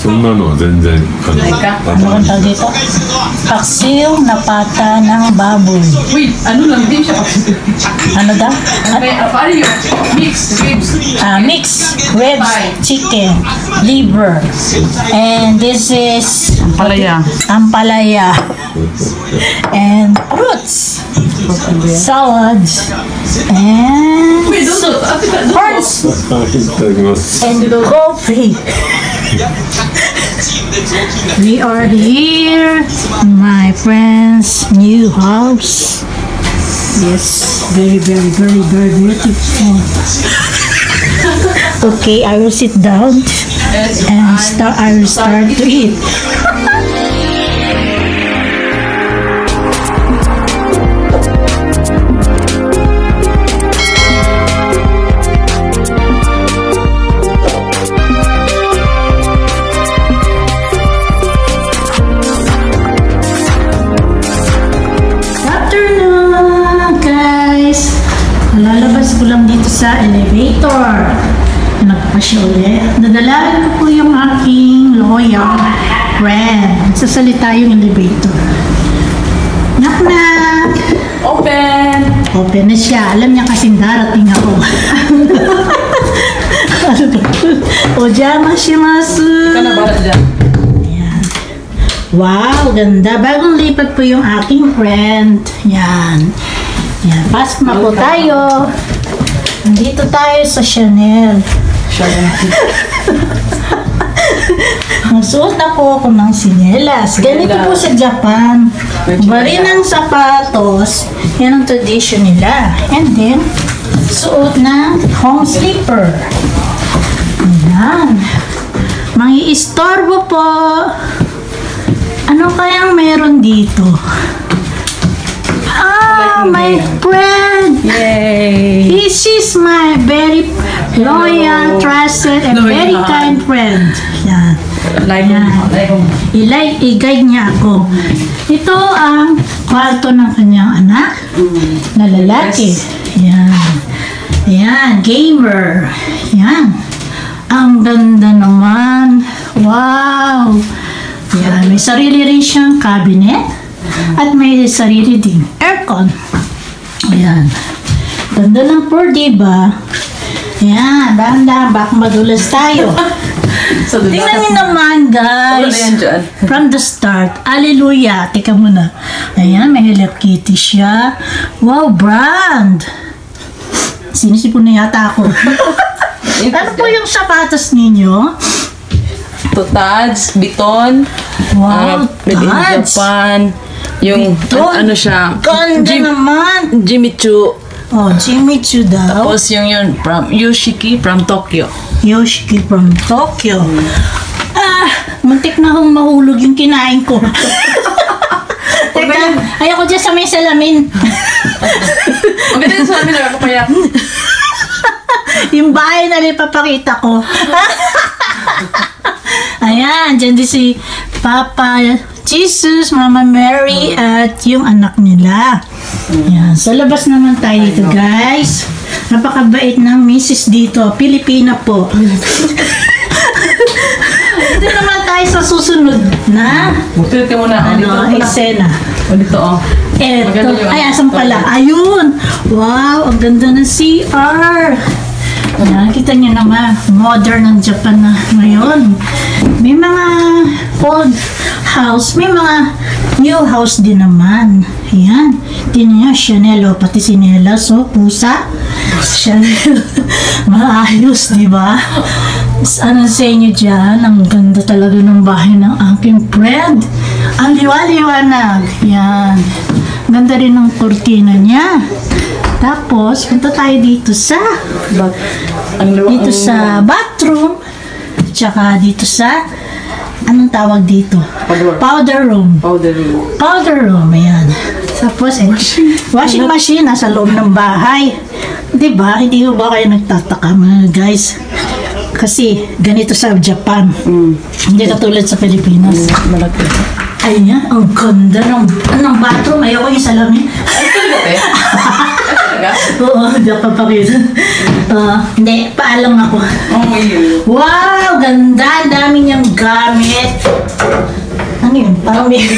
そんなのは全然 Ano ang tawag dito? Paksiw na pata ng baboy. Wait, ano lang din siya? Ano daw? Paano yun? Mixed ribs. Mixed ribs, chicken, liver. And this is Palaya. ampalaya. And fruits, salads, and corns, いただきます。 and coffee. We are here in my friend's new house. Yes, very beautiful. Okay, I will sit down and I will start to eat. Lalabas ko lang dito sa elevator. Nagpasya ulit. Nadalagan ko po yung aking loyal friend. Nagsasalita yung elevator. Knock knock! Open! Open na siya. Alam niya kasing darating ako. Ojamashimashou! Ikaw na bala dyan. Ayan. Wow, ganda. Bagong lipat po yung aking friend. Yan. Yan, pasok na po tayo. Nandito tayo sa Chanel. Nagsuot na po ako ng sinelas. Ganito po sa Japan. Bari ng sapatos, yan ang tradition nila. And then, suot ng home slipper. Ayan. Mangi-istorbo po. Ano kayang meron dito? My friend! Yay! This is my very loyal, trusted, and very kind friend. Yan. I-guide niya ako. Ito ang kwarto ng kanyang anak na lalaki. Yan. Yan. Gamer. Yan. Ang ganda naman. Wow! Yan. May sarili rin siyang cabinet. At may sarili ding aircon. Ayan. Ganda ng floor, diba? Ayan. Dahan-dahan. Baka madulas tayo. Tingnan niyo naman, guys. From the start. Hallelujah. Teka muna. Ayan. May Hello Kitty siya. Wow, brand. Sinisipon na yata ako. Ano po yung sapatos ninyo? Tads, Biton. Wow, Made in Tads. Japan. Yung, ano siya? Ganda naman. Jimmy Choo. Oh, Jimmy Choo daw. Tapos yung yun, from Yoshiki from Tokyo. Yoshiki from Tokyo. Muntik na akong mahulog yung kinain ko. Teka, ayoko dyan sa may salamin. Maganda yung salamin na kapayat. Yung bahay na rin papakita ko. Ayan, dyan din si Papa Jesus, Mama Mary, at yung anak nila. Ayan, sa labas naman tayo dito, guys. Napakabait ng misis dito. Pilipina po. Dito naman tayo sa susunod na Magpilit ka muna. eksena. O dito, oh. Eto. Ay, asan pala? Ayun! Wow, ang ganda ng CR. Ayan, kita niyo naman, modern ng Japan na ngayon. May mga old house, may mga new house din naman. Ayan, tingnan niyo, Chanel, o, pati sinelas, o, pusa. Chanel, maayos, di ba? Ano sa inyo dyan? Ang ganda talaga ng bahay ng aking friend. Ang liwa-liwanag. Yan. Ganda rin ng kurtina niya. Tapos, punta tayo dito sa bathroom. Tsaka dito sa anong tawag dito? Powder room. Powder room. Ayan. Tapos, washing machine nasa loob ng bahay. Diba? Hindi ko ba kayo nagtataka mga guys? Kasi ganito sa Japan. Hindi katulad sa Pilipinas. Ayan, ang ganda ng bathroom. Ayoko yung salamin. talaga? Oo, hindi ako papakita. Hindi, paalam ako. Oh, yun. Wow, ganda. Dami niyang gamit. Ano yun? Parang may...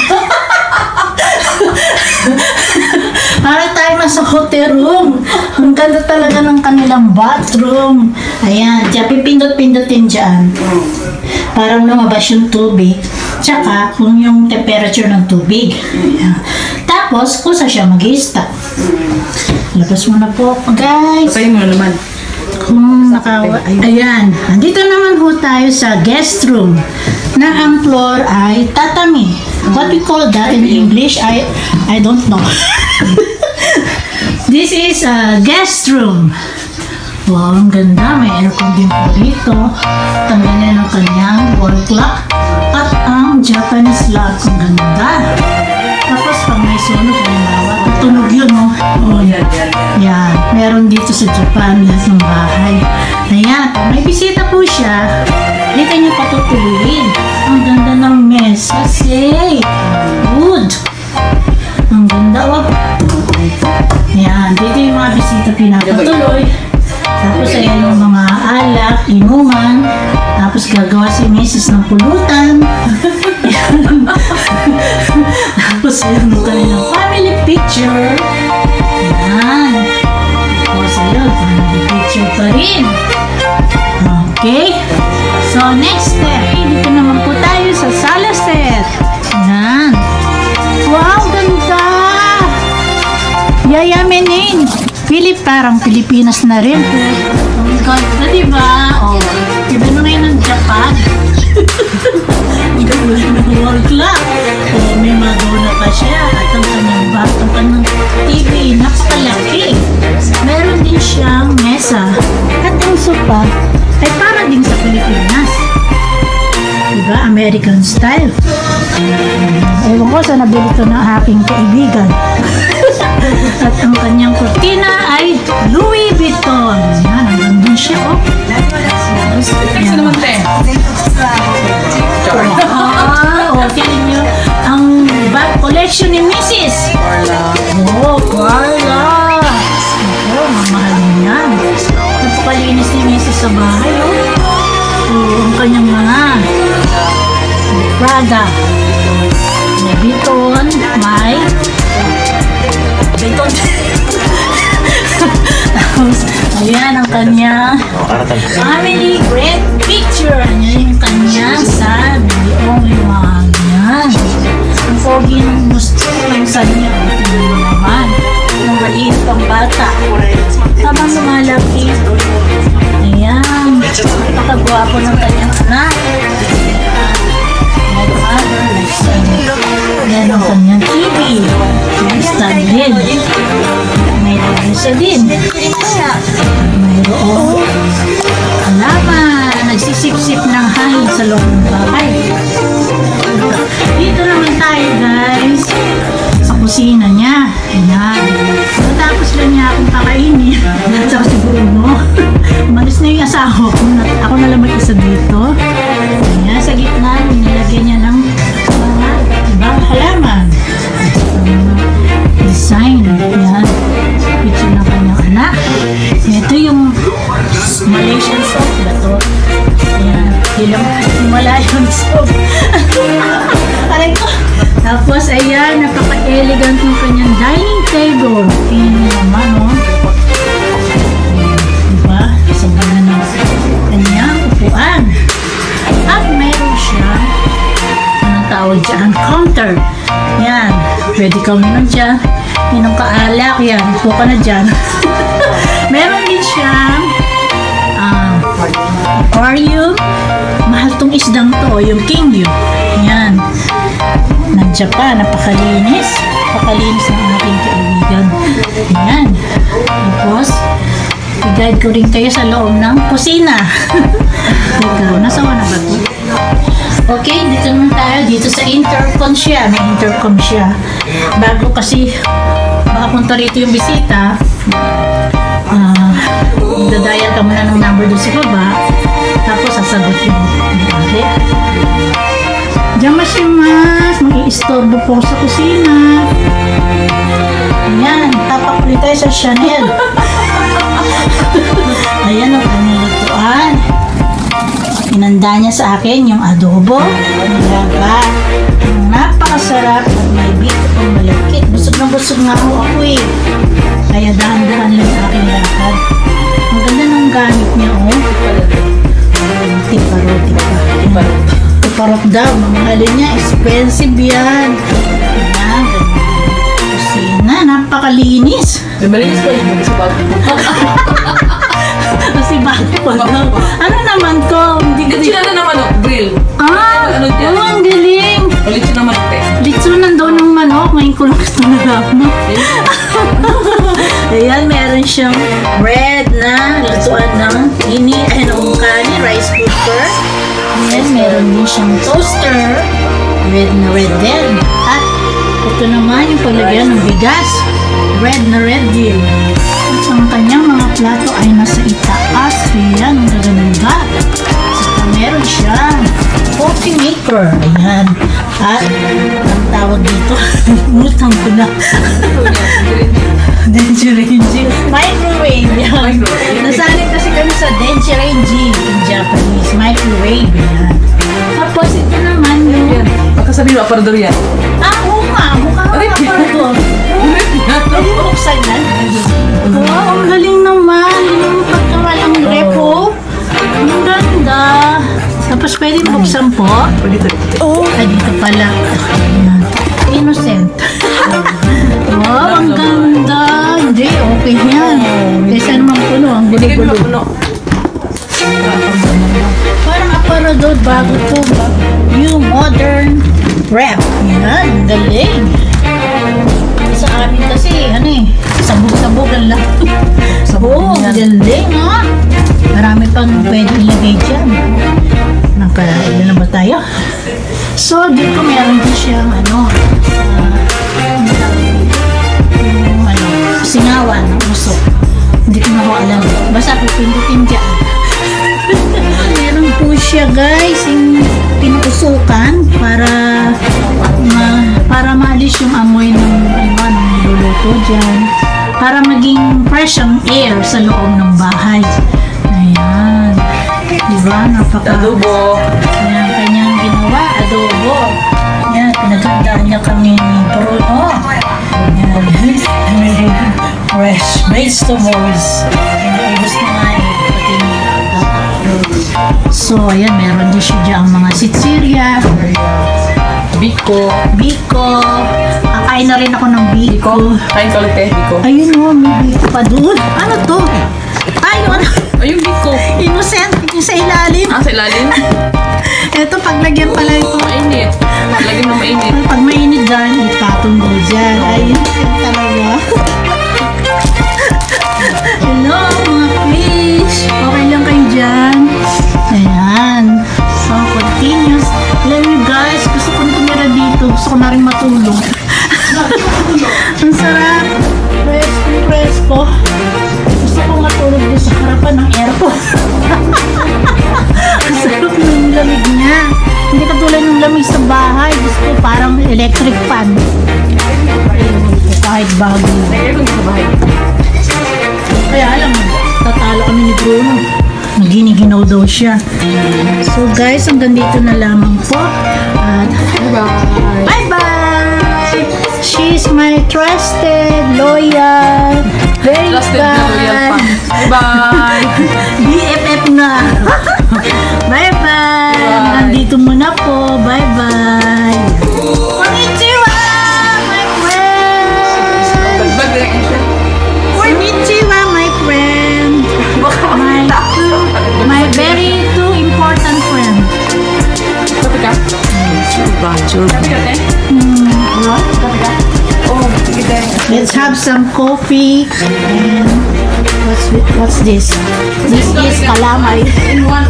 Para tayo nasa hotel room. Ang ganda talaga ng kanilang bathroom. Ayan, diyan, pipindot-pindotin dyan. Parang lumabas yung tubig. Tsaka, kung yung temperature ng tubig. Ayan. Tapos, kung saan siya mag-i-stop. Labas mo na po, guys. Patayin mo na naman. Kung ayan, andito naman po tayo sa guest room na ang floor ay tatami. What we call that in English, I don't know. This is a guest room. Wow, ang ganda. May aircon din po dito. Tanggalin ang kanyang wall clock at ang Japanese lock. Ang ganda. Tapos pag may sunog, halimbawa, tunog yun, no? Oh, yan. Yan, meron dito sa Japan, lahat ng bahay. Ayan, may bisita po siya. Dito niya patutuluin. Ang ganda ng mesa, say. Wood. Ang ganda, oh. Ayan, dito yung mga bisita pinapatuloy. Tapos ayan yung mga alak, inuman. Tapos gagawa si Mrs. ng pulutan. Tapos ayan yung kanilang family picture. Ayan. Tapos ayun, family picture pa rin. Okay. So next step, dito naman po tayo sa sala set. Ayan. Wow, ganda! Yayamenin! Parang Pilipinas na rin. Ang ganda, diba? Oh, iba na ngayon ng Japan. Wall clock. Oh, may Madonna pa siya. At ang kanyang bath, ang kanyang TV, napakalaki. Meron din siyang mesa. At ang sofa ay parang din sa Pilipinas. Diba? American style. Ewan ko sa nabili ito ng aking kaibigan. At ang kanyang kurtina ay Louis Vuitton. Yan, ang ganda siya, oh. Kasi naman, te. Oh, tingnan nyo. Ang bag collection ni Mrs. Carla. Oh, Carla. Oh, mamahal yan. Napakalinis ni Mrs. sa bahay, oh. Oh, ang kanyang mga Prada. May Vuitton, may Vuitton. Tapos, ayan ang kanya family great picture. Ayan yung kanya sabi. Oh, may mga yan. Ang pogi ng gusto ng sanya. Tingnan mo naman. Yung maliit pang bata. Habang lumalaki. Ayan. Napakagwapo ng kanyang anak. Like mother, like son. Ayan ang kanyang TV. May stand din. May lamesa din. Mayroong halaman. Nagsisip-sip ng hangin sa loob ng bahay. Dito naman tayo, guys. Sa kusina niya. Ayan. Matapos lang niya akong pakainin. Saka si Bruno. Umalis na yung asawa ko. Ako na lang mag-isa dito. Ayan, sa gitna, nilagyan niya ng mga ibang halaman. Design. Ayan. Picture ng kanyang anak. Ito yung Malaysian soap ba ito? Ayan. Himalayan soap. Aray ko. Tapos, ayan, napaka-elegant ng kanyang dining table. Tingnan niyo naman, no? Diba? Sa ganda ng kanyang upuan. At mayroon siya, anong tawag dyan? Counter. Yan. Pwede kang minom dyan. Minom ka alak. Yan. Upo ka na dyan. Meron din siyang aquarium. Mahal tong isdang to. Yung Kingyu. Yan. Ng Japan. Napakalinis. Napakalinis ng aking kaibigan. Yan. Tapos, i-guide ko rin kayo sa loob ng kusina. Teka, nasawa na ba ito? Okay, dito naman tayo. Dito sa intercom siya. May intercom siya. Bago kasi makapunta rito yung bisita, dadayal ka muna ng number doon sa baba. Tapos sasagot yung bari. Diyan mas i-istorbo po sa kusina. Ayan, tapak ulit tayo sa Chanel. Ayan ang kanyang lutuan. Inanda niya sa akin yung adobo, nilaga. Napakasarap at may bito pang malakit. Busog nga ako eh. Kaya dahan-dahan lang sa aking lakad. Ang ganda ng gamit niya, oh. Tiparot daw. Mamahalin niya. Expensive yan. Ayan, kusina. Napakalinis. Malinis pa yun. Kasi bago. Kasi bago pa daw. Ano naman ko? Kasi na naman o, grill. Ano dyan? ang galing. Ulit siya naman te. Litsunan daw ng manok. Ngayon ko lang gusto nalaman. Ayan, meron siyang bread na lutuan ng kanin, rice cooker. Ayan, meron din siyang toaster. Red na red din. At ito naman yung paglagyan ng bigas. Red na red din. At ang kanyang mga plato ay nasa itaas. Ayan, ang gaganda. Saka meron siyang coffee maker. Ayan. At ang tawag dito, mutang ko na. Denjirenji. Microwave. Yan. Nasanay kasi kami sa Denjirenji in Japanese. Microwave. Yan. Tapos ito naman yung... Pagkasabi mo, aparador yan. Mukha ka aparador. Pwede mo buksan yan? Wow, ang galing naman. Yung pagkawal ang repo. Ang ganda. Tapos pwede buksan po. Ay, dito pala. Ayan. Innocent. Wow, ang ganda. Hindi, okay yan. Kaysa naman puno, ang gulo-gulo. Parang aparador, bago to. New modern rep. Yan, galing. Sa amin kasi, sabog-sabogan lang. Oo, galing, ha? Marami pang pwede ilagay dyan. Ilan na ba tayo? So, dito meron din siyang singawan ng usok. Hindi ko na ako alam. Basta pipindutin dyan. Meron po siya guys, yung pinuusukan para maalis yung amoy ng niluluto dyan. Para maging fresh ang air sa loob ng bahay. Ayan. Diba? Adobo. Ayan, kanyang ginawa. Adobo. Ayan, pinagandaan niya kami ni Bruno. Ayan. Fresh vegetables. Ayan, gusto nga so, ayan, meron din siya dyan mga sitsirya. Biko. Kakain na rin ako ng biko. Kain ka ulit biko. Ayun o, may biko pa doon. Ano to? Ayun, biko. Innocent. Yung sa ilalim. Sa ilalim? Ito, paglagyan pala ito. Mainit. Lagyan na mainit. Pag mainit dyan, ipatong mo dyan. Ayun, talaga. Hello, mga fish. Okay lang kayo dyan. Ayan. So, continuous. Alam nyo guys, gusto ko na tumira dito. Gusto ko na rin matulog. Ang sarap. Presko. Gusto ko matulog din sa harapan ng aircon. Ang sarap ng lamig niya. Hindi katulad ng lamig sa bahay. Gusto ko parang electric fan. Kahit bago. Kaya alam mo, tatalo kami ni Bruno. Naginiginaw daw siya. So guys, hanggang dito na lamang po. At bye-bye! She's my trusted, loyal, very loyal fan. Bye-bye! BFF na! Bye-bye! Hanggang dito muna po. Bye-bye! Konnichiwa! My friend! Konnichiwa, my friend! My very two important friend. Let's have some coffee and what's this? This is calamay. In one.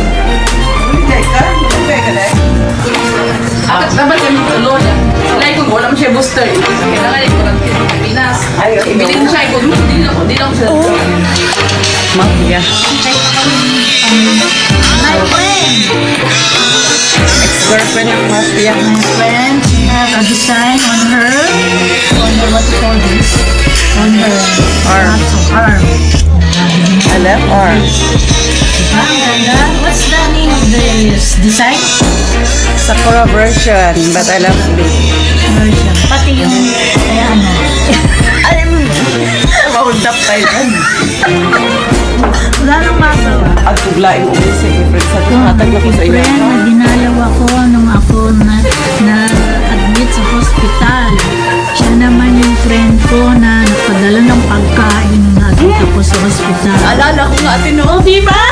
Dapat yung tulog. Like kung wala mo siya booster. Kailangan yung kurang Pinas. Ibilin siya, ikot mo. Di lang siya. Mafia. My friend. Ex-girlfriend ng mafia. My friend, she have a design on her, what you call this? On her arm. I love her. Ang ganda. What's the name of this design? Sakura version, but I love it. Version. Pati yung, kaya ano. Mahundap tayo dyan. Wala nang magawa. At tuglain mo sa different sa tumatag na ko sa iyo. Friend, na dinalaw ako nung ako na-admit sa hospital. Siya naman yung friend ko na nagpadala ng pagkain nung natin ako sa hospital. Alala ko nga atin Oh, di ba?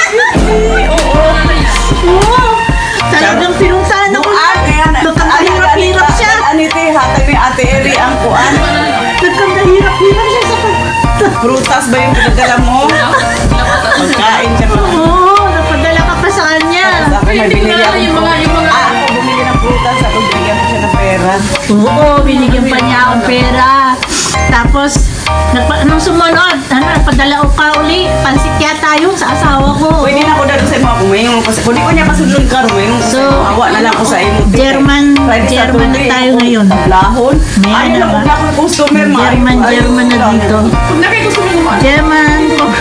Oo. Talagang pinuntahan ako. Nagkakahirap-hirap siya. Anite, hatag ni Ate Eri ang kuan. Nagkakahirap-hirap siya sa Prutas ba yung pinadala mo? Pagkain siya pa. Oo, napadala ka pa sa kanya. Ako may binili ako. Ako bumili ng prutas. Ako binigyan ko siya ng pera. Oo, binigyan pa niya akong pera. Tapos, nung sumunod, nagpadala ka uli. Pansit yata yun sa asawa ko. Pwede na ako dito sa mga kumayong. Kung di ko niya pasunod ka rin. So, awa na lang ko sa imo. German na tayo ngayon. Tablahon. Ngayon Ay, na ba? na ako customer. German na dito. Kung na kayo customer mo. German.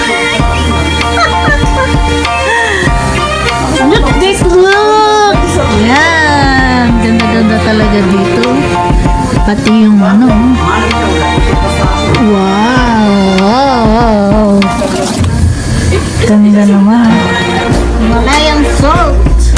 Look, this look! Yan. Ganda-ganda talaga dito. Pati yung ano. Wow! Ganda naman. Malayan salt.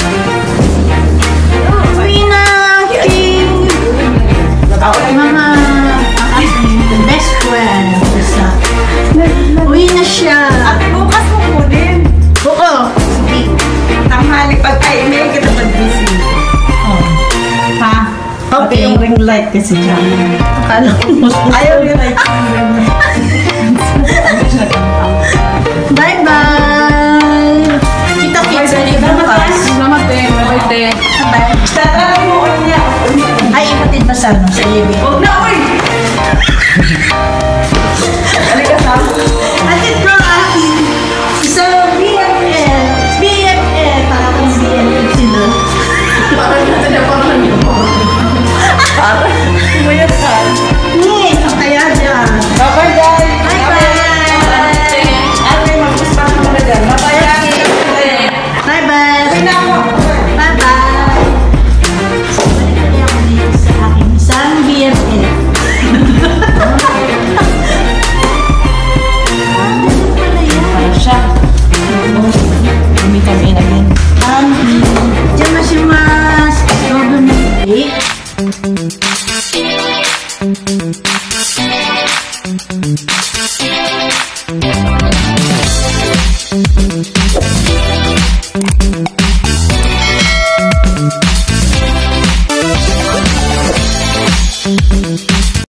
Pinaki! Mga the best friend. Uwi na siya. At bukas mo kunin. Oo. Tanghali pag ay email kita pag busy. Ha? Pati yung ring light kasi dyan. Akala ko mas Ayaw rin light. Bye-bye! Kita-kits ulit bukas. Salamat eh. Bye-bye te. Tatara mo niya. Ay, ipatid pa sa ano, sa ibig. Huwag na, uy! Halika sa Atid ko sa BFF. BFF. Parang BFF sila. parang natin na parang parang umayat ka. Kaya dyan. Bye-bye guys. Bye-bye! Ate, mag-gusto ka na dyan. Bye-bye. Bye-bye! Bye-bye! Balik ulit ako dito sa aking isang BFF. Siya. Hindi kami namin. Jamashimasu! Dodo